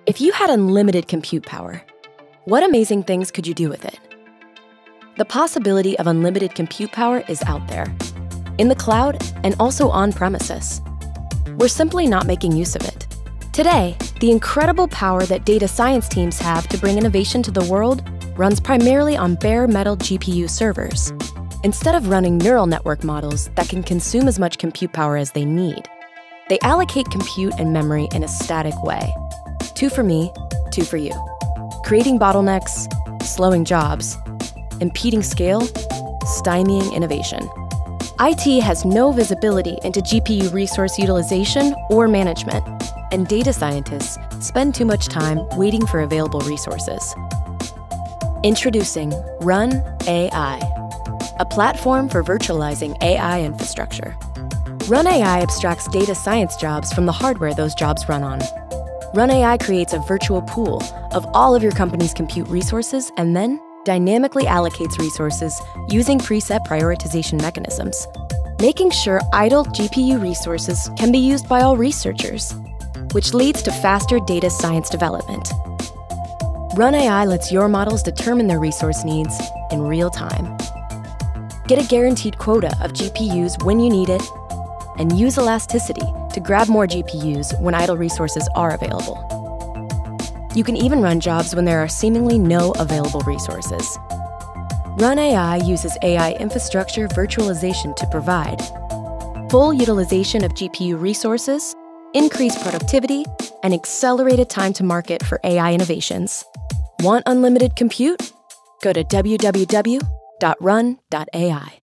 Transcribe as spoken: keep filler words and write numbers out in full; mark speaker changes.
Speaker 1: If you had unlimited compute power, what amazing things could you do with it? The possibility of unlimited compute power is out there, in the cloud and also on premises. We're simply not making use of it. Today, the incredible power that data science teams have to bring innovation to the world runs primarily on bare metal G P U servers. Instead of running neural network models that can consume as much compute power as they need, they allocate compute and memory in a static way. Two for me, two for you. Creating bottlenecks, slowing jobs, impeding scale, stymieing innovation. I T has no visibility into G P U resource utilization or management, and data scientists spend too much time waiting for available resources. Introducing Run A I, a platform for virtualizing A I infrastructure. Run A I abstracts data science jobs from the hardware those jobs run on. Run A I creates a virtual pool of all of your company's compute resources and then dynamically allocates resources using preset prioritization mechanisms, making sure idle G P U resources can be used by all researchers, which leads to faster data science development. Run A I lets your models determine their resource needs in real time. Get a guaranteed quota of G P Us when you need it, and use elasticity to grab more G P Us when idle resources are available. You can even run jobs when there are seemingly no available resources. Run A I uses A I infrastructure virtualization to provide full utilization of G P U resources, increased productivity, and accelerated time to market for A I innovations. Want unlimited compute? Go to w w w dot run dot A I.